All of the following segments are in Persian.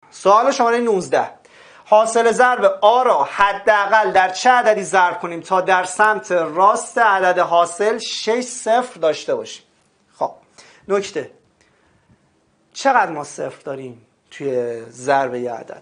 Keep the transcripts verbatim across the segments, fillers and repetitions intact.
سوال شماره نوزده. حاصل ضرب آ را حداقل در چه عددی ضرب کنیم تا در سمت راست عدد حاصل شش صفر داشته باشیم؟ خب نکته، چقدر ما صفر داریم توی ضرب یه عدد؟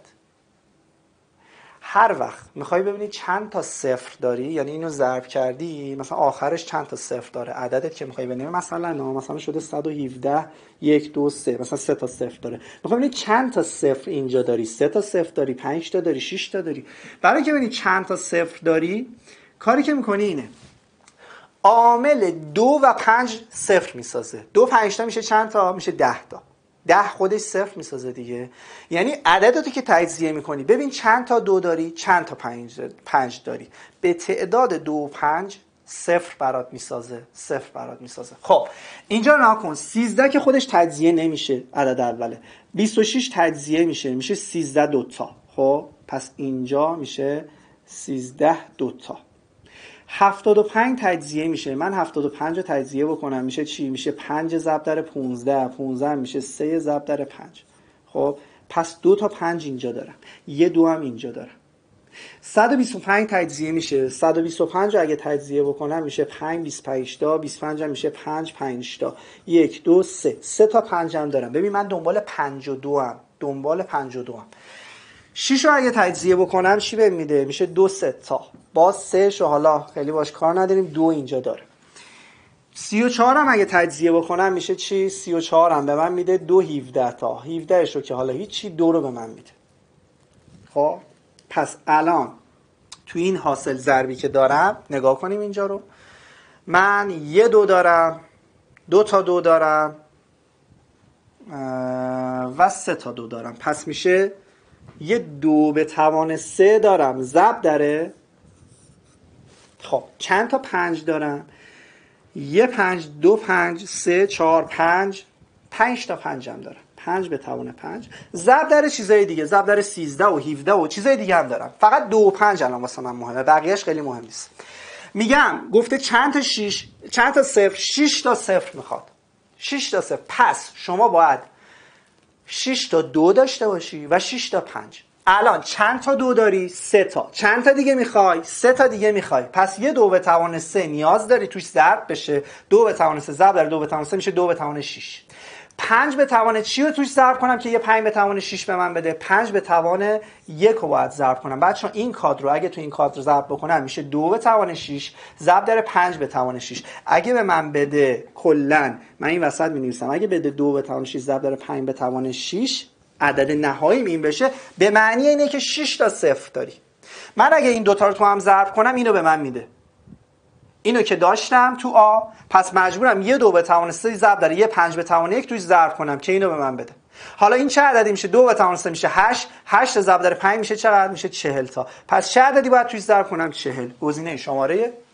هر وقت میخوای ببینی چند تا صفر داری، یعنی اینو ضرب کردی مثلا آخرش چند تا صفر داره عددت که میخوای ببینی، مثلا نه مثلا شده صد و هفده یک دو سه، مثلا سه تا صفر داره، میخوای ببینی چند تا صفر اینجا داری، سه تا صفر داری، پنج تا داری، شش تا داری. برای که ببینی چند تا صفر داری، کاری که میکنی اینه، عامل دو و پنج صفر میسازه. دو پنج تا میشه چند تا؟ میشه ده تا. ده خودش صفر میسازه دیگه. یعنی عدداتو که تجزیه میکنی ببین چند تا دو داری، چند تا پنج, پنج داری، به تعداد دو و پنج صفر برات میسازه، صفر برات میسازه. خب اینجا ناکن، سیزده که خودش تجزیه نمیشه عدد اوله، بیست و شش تجزیه میشه، میشه سیزده دوتا. خب پس اینجا میشه سیزده دوتا. هفتاد و پنج تجزیه میشه، من هفتاد و پنج رو تجزیه بکنم میشه چی؟ میشه پنج ضرب در پونزده، پونزده میشه سه ضرب در پنج. خب پس دو تا پنج اینجا دارم، یه دو هم اینجا دارم. صد و بیست و پنج تجزیه میشه، صد و بیست و پنج رو اگه تجزیه بکنم میشه پنج بیست و پنج تا، بیست و پنج هم میشه پنج پنج تا، یک دو سه، سه تا پنج هم دارم. ببین من دنبال پنج و دو هم، دنبال پنج و دو هم. شش رو اگه تجزیه بکنم چی بهم میده؟ میشه دو سه تا. باز سه شو حالا خیلی باش کار نداریم، دو اینجا داره. سی و چهار هم اگه تجزیه بکنم میشه چی؟ سی و چهار هم به من میده دو هفده تا. هفده شو که حالا هیچی، دو رو به من میده. خب پس الان تو این حاصل ضربی که دارم نگاه کنیم اینجا رو، من یه دو دارم، دو تا دو دارم و سه تا دو دارم. پس میشه یه دو به توان سه دارم ضرب داره. خب چند تا پنج دارم؟ یه پنج، دو پنج، سه چهار پنج، پنج تا پنج هم دارم، پنج به توان پنج ضرب در چیزای دیگه، ضرب در سیزده و هفده و چیزای دیگه هم دارم. فقط دو و پنج الان واسه من مهمه، بقیهش خیلی مهم نیست. میگم گفته چند تا شش، چند تا صفر؟ شش تا صفر میخواد، شش تا صفر. پس شما باید شش تا دو داشته باشی و شش تا پنج. الان چند تا دو داری؟ سه تا. چند تا دیگه میخوای؟ سه تا دیگه میخوای. پس یه دو به توان سه نیاز داری توش ضرب بشه. دو به توان سه ضرب در دو به توان سه میشه دو به توان شش. پنج به توان چی رو توش ضرب کنم که یه پنج به توان شش به من بده؟ پنج به توان یک رو باید ضرب کنم. بچه‌ها این کادر رو اگه تو این کادر ضرب بکنم میشه دو به توان شش ضرب در پنج به توان شش. اگه به من بده کلا، من این وسط می‌نویسم، اگه بده دو به توان شش ضرب در پنج به توان شش، عدد نهایی این بشه، به معنی اینه که شش تا صفر داری. من اگه این دوتا رو تو هم ضرب کنم اینو به من میده، اینو که داشتم تو آ، پس مجبورم یه دو به توان سه ضرب در یه پنج به توان یک توش ضرب کنم که اینو به من بده. حالا این چه عددی میشه؟ دو به توان سه میشه هشت، هشت ضرب در پنج میشه چقدر؟ میشه چهل تا. پس چه عددی باید توش ضرب کنم؟ چهل. گزینه شماره